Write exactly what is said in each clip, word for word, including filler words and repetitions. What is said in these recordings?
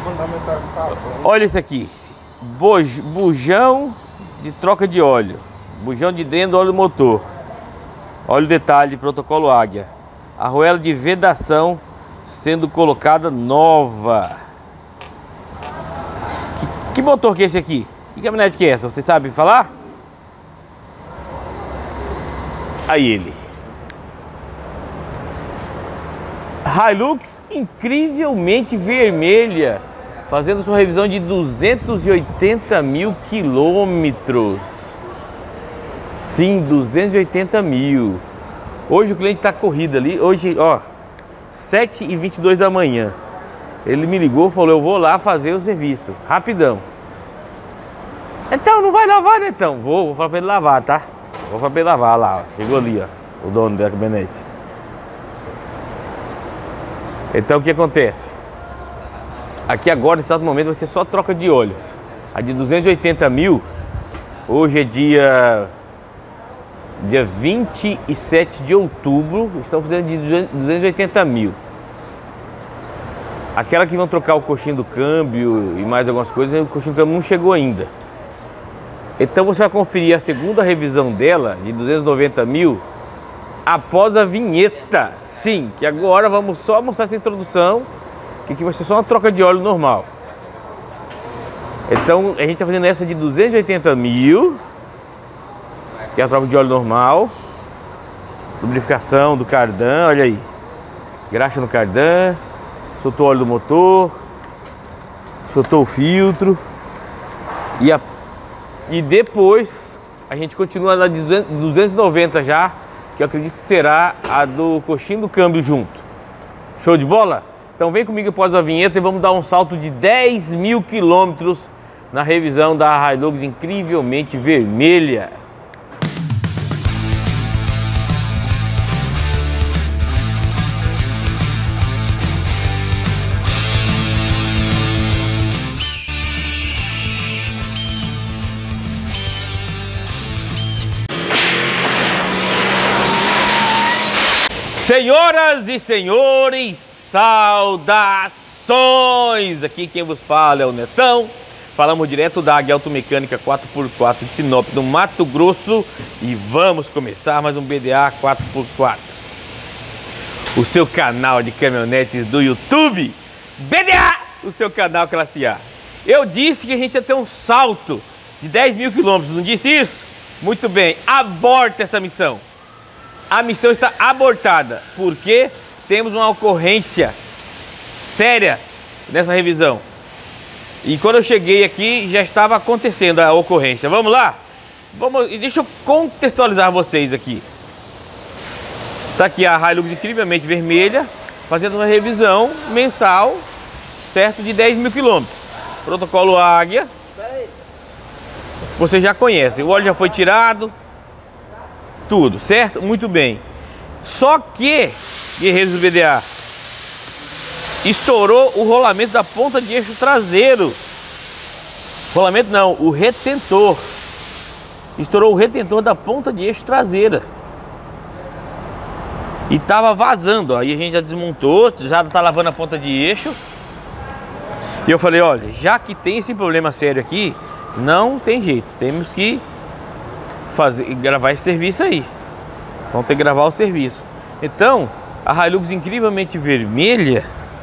Olha isso aqui. Boj, bujão de troca de óleo. Bujão de dreno do óleo do motor. Olha o detalhe, protocolo Águia. Arruela de vedação sendo colocada nova. Que, que motor que é esse aqui? Que caminhonete que é essa? Você sabe falar? Aí ele. Hilux incrivelmente vermelha, fazendo sua revisão de duzentos e oitenta mil quilômetros. Sim, duzentos e oitenta mil. Hoje o cliente está corrido ali. Hoje, ó, sete e vinte e dois da manhã. Ele me ligou e falou: eu vou lá fazer o serviço, rapidão. Então, não vai lavar, né? Então, vou, vou falar para ele lavar, tá? Vou falar para ele lavar lá, ó. Chegou ali, ó, o dono da caminhonete. Então, o que acontece? Aqui agora, nesse exato momento, vai ser só troca de óleo. A de duzentos e oitenta mil, hoje é dia... Dia vinte e sete de outubro, estão fazendo de duzentos e oitenta mil. Aquela que vão trocar o coxinho do câmbio e mais algumas coisas, o coxinho do câmbio não chegou ainda. Então você vai conferir a segunda revisão dela, de duzentos e noventa mil, após a vinheta. Sim, que agora vamos só mostrar essa introdução, que aqui vai ser só uma troca de óleo normal. Então a gente está fazendo essa de duzentos e oitenta mil. Que é a troca de óleo normal. Lubrificação do cardan, olha aí. Graxa no cardan. Soltou o óleo do motor. Soltou o filtro. E, a, e depois a gente continua na de duzentos e noventa já, que eu acredito que será a do coxinho do câmbio junto. Show de bola? Então vem comigo após a vinheta e vamos dar um salto de dez mil quilômetros na revisão da Hilux incrivelmente vermelha. Senhoras e senhores, saudações! Aqui quem vos fala é o Netão. Falamos direto da Águia Automecânica quatro por quatro de Sinop, no Mato Grosso. E vamos começar mais um B D A quatro por quatro. O seu canal de caminhonetes do YouTube. B D A, o seu canal Classe A. Eu disse que a gente ia ter um salto de dez mil quilômetros, não disse isso? Muito bem, aborta essa missão. A missão está abortada, porque temos uma ocorrência séria nessa revisão. E quando eu cheguei aqui, já estava acontecendo a ocorrência. Vamos lá? Vamos, deixa eu contextualizar vocês aqui. Está aqui a Hilux incrivelmente vermelha, fazendo uma revisão mensal, certo, de dez mil quilômetros. Protocolo Águia. Você já conhece, o óleo já foi tirado. Tudo, certo? Muito bem. Só que, guerreiros do B D A, estourou o rolamento da ponta de eixo traseiro. Rolamento não, o retentor. Estourou o retentor da ponta de eixo traseira. E tava vazando, ó. Aí a gente já desmontou, já tá lavando a ponta de eixo. E eu falei, olha, já que tem esse problema sério aqui, não tem jeito, temos que fazer, gravar esse serviço aí. Vamos ter que gravar o serviço. Então, a Hilux incrivelmente vermelha,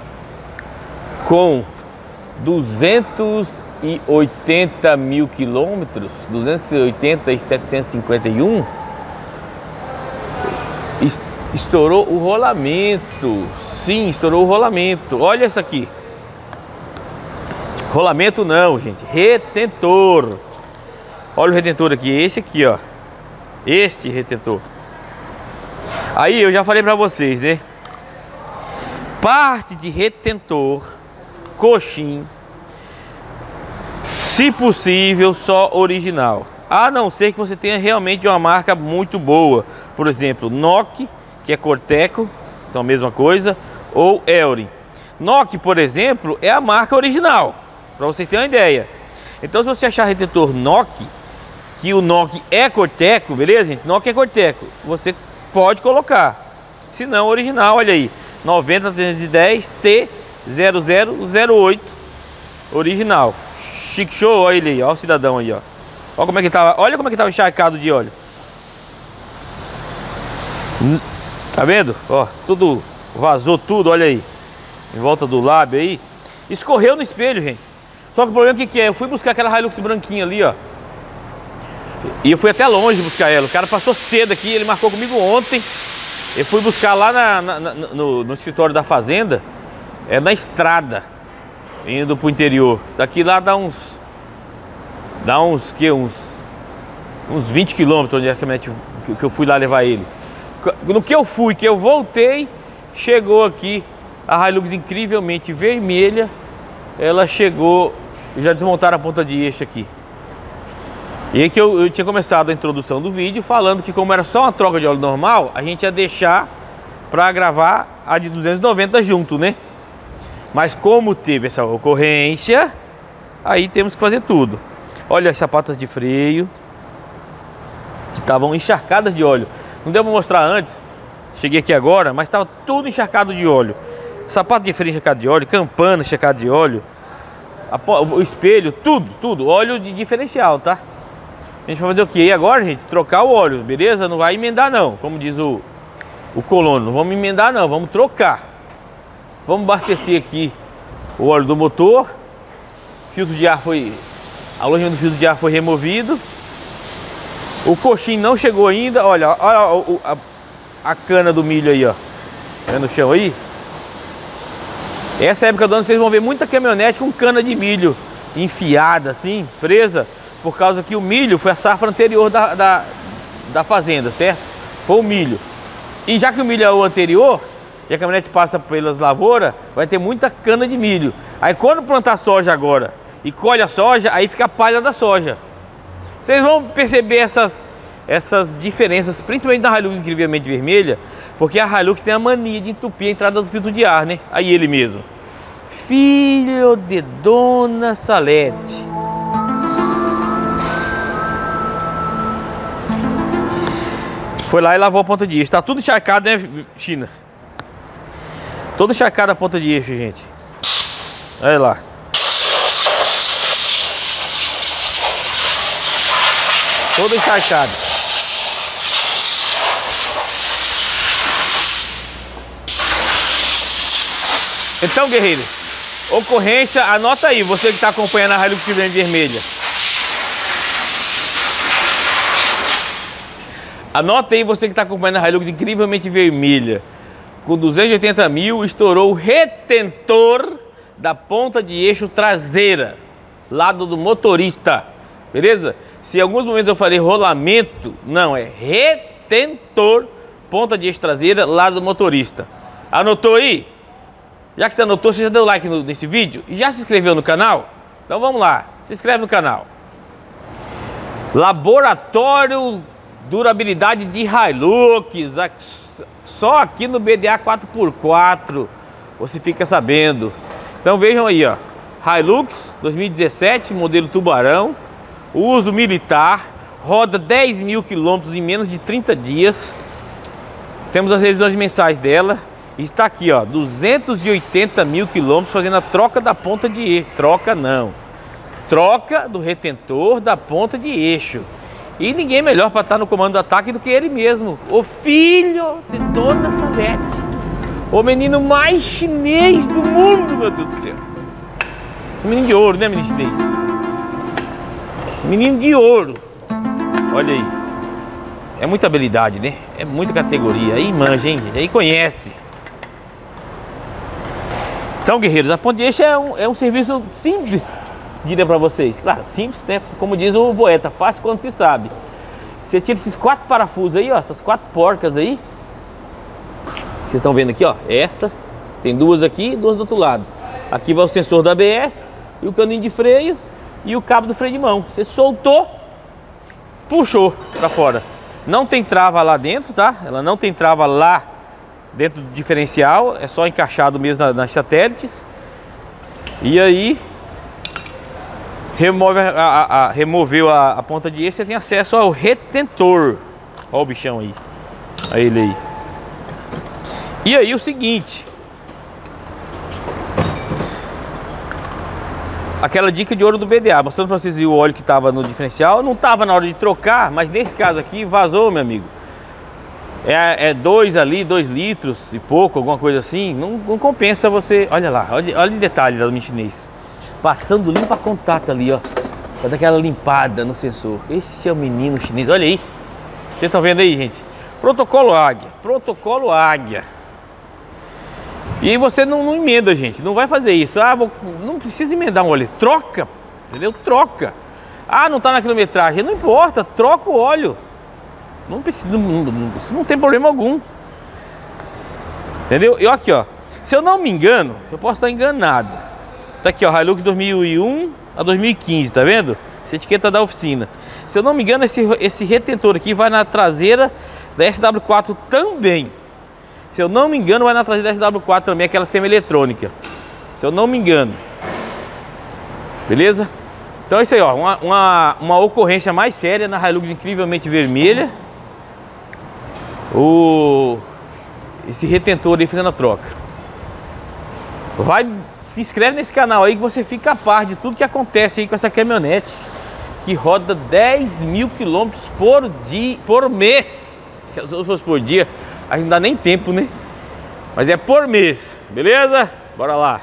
com duzentos e oitenta mil quilômetros, duzentos e oitenta e setecentos e cinquenta e um, estourou o rolamento. Sim, estourou o rolamento. Olha essa aqui. Rolamento não, gente, retentor. Olha o retentor aqui, esse aqui, ó. Este retentor. Aí eu já falei pra vocês, né? Parte de retentor, coxim, se possível, só original. A não ser que você tenha realmente uma marca muito boa. Por exemplo, Nock, que é Corteco, então a mesma coisa, ou Elrin. Nock, por exemplo, é a marca original, para você ter uma ideia. Então, se você achar retentor Nock, que o Nock é Corteco, beleza, gente? Nock é Corteco, você pode colocar. Se não, original, olha aí, noventa trezentos e dez T zero zero zero oito, Original. Chique show, olha ele aí, olha o cidadão aí, ó. Olha como é que tava, olha como é que tava encharcado de óleo. Tá vendo? Ó, tudo vazou tudo, olha aí. Em volta do lábio aí. Escorreu no espelho, gente. Só que o problema é que, que é? Eu fui buscar aquela Hilux branquinha ali, ó. E eu fui até longe buscar ela. O cara passou cedo aqui, ele marcou comigo ontem. Eu fui buscar lá na, na, na, no, no escritório da fazenda. É na estrada, indo pro interior. Daqui lá dá uns... Dá uns, que, uns... Uns vinte quilômetros onde é que eu fui lá levar ele. No que eu fui, que eu voltei, chegou aqui a Hilux incrivelmente vermelha. Ela chegou, já desmontaram a ponta de eixo aqui. E aí que eu, eu tinha começado a introdução do vídeo falando que como era só uma troca de óleo normal, a gente ia deixar para gravar a de duzentos e noventa junto, né? Mas como teve essa ocorrência, aí temos que fazer tudo. Olha as sapatas de freio, que estavam encharcadas de óleo. Não deu para mostrar antes, cheguei aqui agora, mas estava tudo encharcado de óleo. Sapato de freio encharcado de óleo, campana encharcada de óleo, a, o espelho, tudo, tudo, óleo de diferencial, tá? A gente vai fazer o que agora, gente? Trocar o óleo, beleza? Não vai emendar não, como diz o, o colono, não vamos emendar não, vamos trocar. Vamos abastecer aqui o óleo do motor, filtro de ar foi, a lojinha do filtro de ar foi removido. O coxinho não chegou ainda, olha, olha a, a, a cana do milho aí, ó. Tá no chão aí? Essa época do ano vocês vão ver muita caminhonete com cana de milho enfiada assim, presa, por causa que o milho foi a safra anterior da, da, da fazenda, certo? Foi o milho. E já que o milho é o anterior, e a caminhonete passa pelas lavouras, vai ter muita cana de milho. Aí quando plantar soja agora e colhe a soja, aí fica a palha da soja. Vocês vão perceber essas, essas diferenças, principalmente na Hilux incrivelmente vermelha, porque a Hilux tem a mania de entupir a entrada do filtro de ar, né? Aí ele mesmo. Filho de Dona Salete. Foi lá e lavou a ponta de eixo. Tá tudo encharcado, né, China? Todo encharcado a ponta de eixo, gente. Olha lá. Todo encharcado. Então, guerreiro, ocorrência, anota aí, você que está acompanhando a Hilux vermelha. Anota aí, você que está acompanhando a Hilux incrivelmente vermelha. Com duzentos e oitenta mil, estourou o retentor da ponta de eixo traseira, lado do motorista, beleza? Se em alguns momentos eu falei rolamento, não, é retentor, ponta de eixo traseira, lado do motorista. Anotou aí? Já que você anotou, você já deu like no, nesse vídeo e já se inscreveu no canal? Então vamos lá, se inscreve no canal. Laboratório Durabilidade de Hilux, só aqui no B D A quatro por quatro você fica sabendo. Então vejam aí, ó, Hilux dois mil e dezessete, modelo Tubarão, uso militar, roda dez mil quilômetros em menos de trinta dias. Temos as revisões mensais dela. Está aqui, ó, duzentos e oitenta mil quilômetros fazendo a troca da ponta de eixo. Troca não. Troca do retentor da ponta de eixo. E ninguém melhor para estar no comando do ataque do que ele mesmo. O filho de Dona Salete. O menino mais chinês do mundo, meu Deus do céu. Esse menino de ouro, né, menino chinês? Menino de ouro. Olha aí. É muita habilidade, né? É muita categoria. Aí manja, hein? Aí conhece. Então, guerreiros, a ponta de eixo é um, é um serviço simples, diria pra vocês. Claro, simples, né? Como diz o poeta, fácil quando se sabe. Você tira esses quatro parafusos aí, ó, essas quatro porcas aí. Vocês estão vendo aqui, ó, essa. Tem duas aqui e duas do outro lado. Aqui vai o sensor da A B S e o caninho de freio e o cabo do freio de mão. Você soltou, puxou pra fora. Não tem trava lá dentro, tá? Ela não tem trava lá dentro do diferencial, é só encaixado mesmo nas satélites. E aí remove a, a, a, removeu a, a ponta de eixo, você tem acesso ao retentor. Olha o bichão aí. Olha ele aí. E aí o seguinte, aquela dica de ouro do B D A, mostrando para vocês o óleo que estava no diferencial. Não estava na hora de trocar, mas nesse caso aqui vazou, meu amigo. É, é dois ali, dois litros e pouco, alguma coisa assim. Não, não compensa você. Olha lá, olha, olha o detalhe da chinês. Passando limpa contato ali, ó. Pra dar aquela limpada no sensor. Esse é o menino chinês, olha aí. Vocês estão vendo aí, gente? Protocolo Águia, protocolo Águia. E você não, não emenda, gente. Não vai fazer isso. Ah, vou, não precisa emendar um óleo. Troca, entendeu? Troca. Ah, não tá na quilometragem. Não importa, troca o óleo. Não precisa, não, não, isso não tem problema algum. Entendeu? E aqui, ó. Se eu não me engano, eu posso estar enganado. Tá aqui, ó, Hilux dois mil e um a dois mil e quinze, tá vendo? Essa etiqueta da oficina. Se eu não me engano, esse, esse retentor aqui vai na traseira da S W quatro também. Se eu não me engano, vai na traseira da S W quatro também, aquela semi-eletrônica. Se eu não me engano. Beleza? Então é isso aí, ó. Uma, uma, uma ocorrência mais séria na Hilux incrivelmente vermelha. O... Esse retentor aí fazendo a troca. Vai, se inscreve nesse canal aí que você fica a par de tudo que acontece aí com essa caminhonete que roda dez mil quilômetros por dia, por mês. Se fosse por dia, a gente não dá nem tempo, né? Mas é por mês, beleza? Bora lá.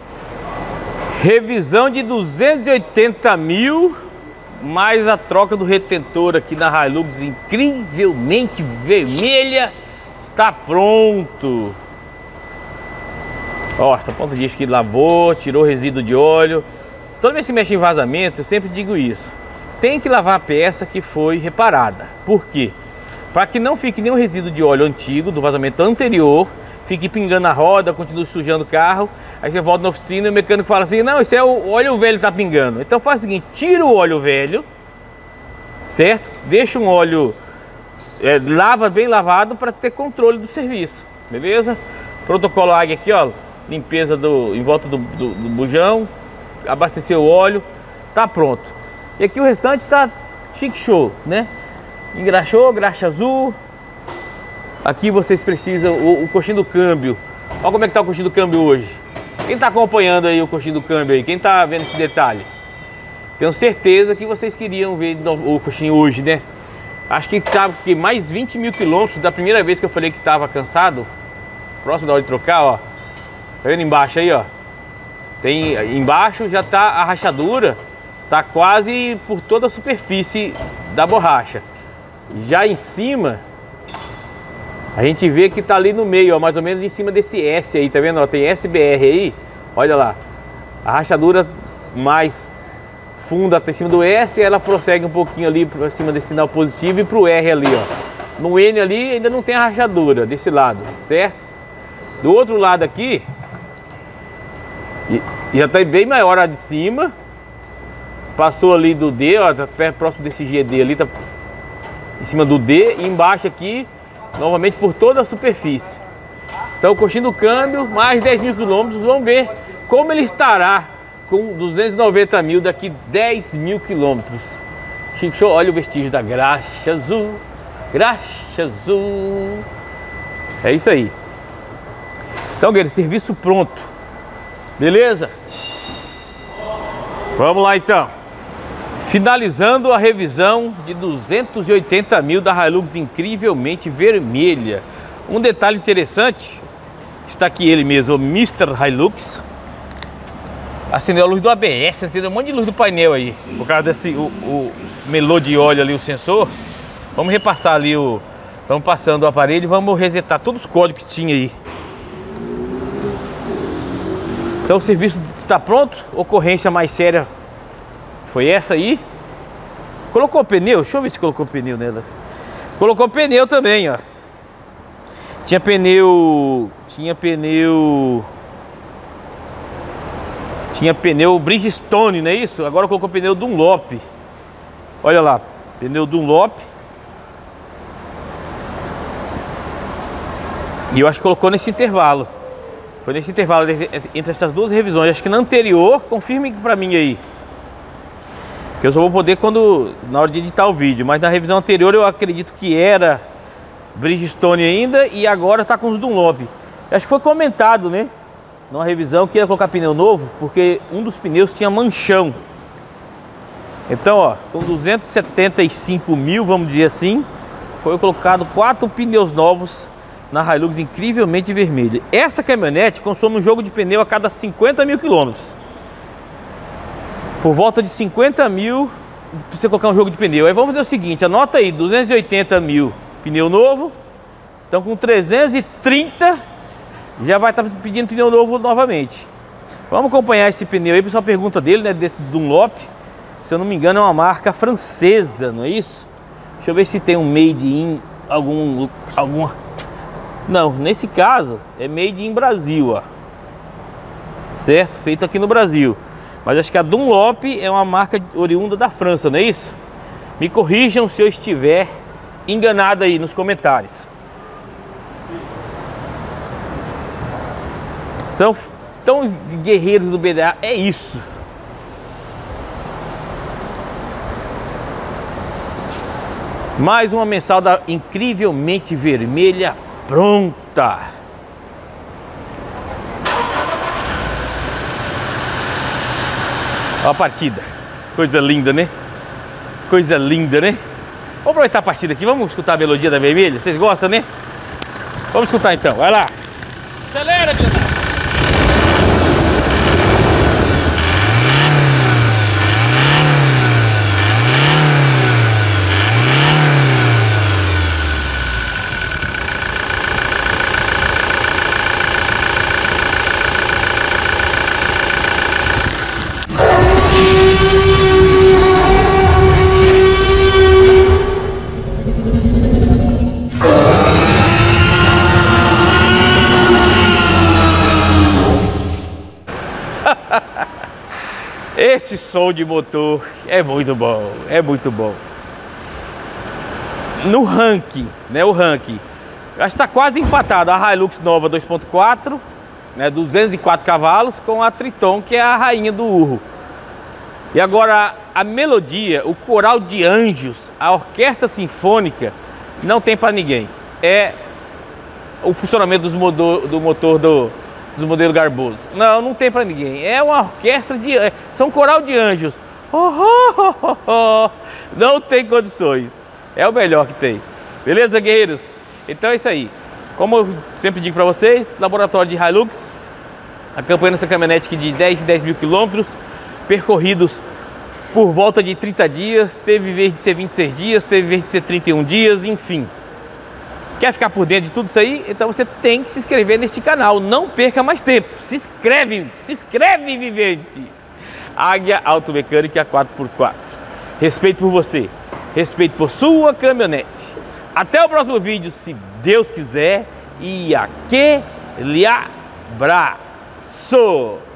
Revisão de duzentos e oitenta mil, mais a troca do retentor aqui na Hilux incrivelmente vermelha. Está pronto. Ó, essa ponta de disco que lavou, tirou resíduo de óleo. Toda vez que mexe em vazamento, eu sempre digo isso. Tem que lavar a peça que foi reparada. Por quê? Para que não fique nenhum resíduo de óleo antigo, do vazamento anterior, fique pingando a roda, continue sujando o carro. Aí você volta na oficina e o mecânico fala assim: não, isso é o óleo velho que tá pingando. Então faz o seguinte, tira o óleo velho, certo? Deixa um óleo, é, lava bem lavado para ter controle do serviço, beleza? Protocolo Águia aqui, ó, limpeza do, em volta do, do, do bujão, abastecer o óleo, tá pronto. E aqui o restante tá chique show, né? Engraxou, graxa azul. Aqui vocês precisam o, o coxinho do câmbio. Olha como é que tá o coxinho do câmbio hoje. Quem tá acompanhando aí o coxinho do câmbio aí? Quem tá vendo esse detalhe? Tenho certeza que vocês queriam ver o coxinho hoje, né? Acho que tá que mais vinte mil quilômetros da primeira vez que eu falei que tava cansado. Próximo da hora de trocar, ó. Tá vendo embaixo aí, ó? Tem embaixo já tá a rachadura. Tá quase por toda a superfície da borracha. Já em cima, a gente vê que tá ali no meio, ó, mais ou menos em cima desse S aí, tá vendo? Ó, tem S B R aí, olha lá. A rachadura mais funda tá em cima do S, ela prossegue um pouquinho ali para cima desse sinal positivo e pro R ali, ó. No N ali ainda não tem a rachadura desse lado, certo? Do outro lado aqui, já tá bem maior a de cima. Passou ali do D, ó, tá perto, próximo desse G D ali, tá em cima do D. E embaixo aqui, novamente por toda a superfície. Então o coxinho do câmbio, mais dez mil quilômetros. Vamos ver como ele estará com duzentos e noventa mil daqui dez mil quilômetros. Chique show, olha o vestígio da graxa azul. Graxa azul. É isso aí. Então, guerreiro, serviço pronto. Beleza? Vamos lá então. Finalizando a revisão de duzentos e oitenta mil da Hilux incrivelmente vermelha. Um detalhe interessante, está aqui ele mesmo, o mister Hilux. Acendeu a luz do A B S, acendeu um monte de luz do painel aí. Por causa desse, o, o melô de óleo ali, o sensor. Vamos repassar ali o... Vamos passando o aparelho e vamos resetar todos os códigos que tinha aí. Então o serviço está pronto. Ocorrência mais séria foi essa aí. Colocou pneu? Deixa eu ver se colocou pneu nela. Colocou pneu também, ó. Tinha pneu... Tinha pneu... Tinha pneu Bridgestone, não é isso? Agora colocou pneu Dunlop. Olha lá, pneu Dunlop. E eu acho que colocou nesse intervalo. Foi nesse intervalo entre essas duas revisões. Acho que na anterior, confirme pra mim aí. Que eu só vou poder quando na hora de editar o vídeo. Mas na revisão anterior eu acredito que era Bridgestone ainda. E agora tá com os Dunlop. Acho que foi comentado, né? numa revisão que ia colocar pneu novo, porque um dos pneus tinha manchão. Então, ó, com duzentos e setenta e cinco mil, vamos dizer assim, foi colocado quatro pneus novos na Hilux incrivelmente vermelha. Essa caminhonete consome um jogo de pneu a cada cinquenta mil quilômetros. Por volta de cinquenta mil, você colocar um jogo de pneu. Aí vamos fazer o seguinte, anota aí, duzentos e oitenta mil pneu novo. Então com trezentos e trinta já vai estar pedindo pneu novo novamente. Vamos acompanhar esse pneu aí, o pessoal pergunta dele, né, desse Dunlop. Se eu não me engano é uma marca francesa, não é isso? Deixa eu ver se tem um made in algum alguma. Não, nesse caso é made in Brasil, ó. Certo? Feito aqui no Brasil. Mas acho que a Dunlop é uma marca oriunda da França, não é isso? Me corrijam se eu estiver enganado aí nos comentários. Então, então guerreiros do B D A, é isso. Mais uma mensal da incrivelmente vermelha pronta. Olha a partida. Coisa linda, né? Coisa linda, né? Vamos aproveitar a partida aqui. Vamos escutar a melodia da vermelha? Vocês gostam, né? Vamos escutar então. Vai lá. Acelera, Leonardo. Esse som de motor é muito bom, é muito bom. No ranking, né, o ranking, acho que está quase empatado a Hilux nova dois ponto quatro, né, duzentos e quatro cavalos, com a Triton, que é a rainha do urro. E agora a melodia, o coral de anjos, a orquestra sinfônica, não tem para ninguém. É o funcionamento dos motor, do motor do dos modelos Garboso. Não, não tem para ninguém. É uma orquestra de... São coral de anjos. Oh, oh, oh, oh. Não tem condições. É o melhor que tem. Beleza, guerreiros? Então é isso aí. Como eu sempre digo para vocês, laboratório de Hilux, acompanhando essa caminhonete aqui de dez, dez mil quilômetros, percorridos por volta de trinta dias, teve vez de ser vinte e seis dias, teve vez de ser trinta e um dias, enfim. Quer ficar por dentro de tudo isso aí? Então você tem que se inscrever neste canal. Não perca mais tempo. Se inscreve, se inscreve, vivente. Águia Automecânica quatro por quatro. Respeito por você. Respeito por sua caminhonete. Até o próximo vídeo, se Deus quiser. E aquele abraço.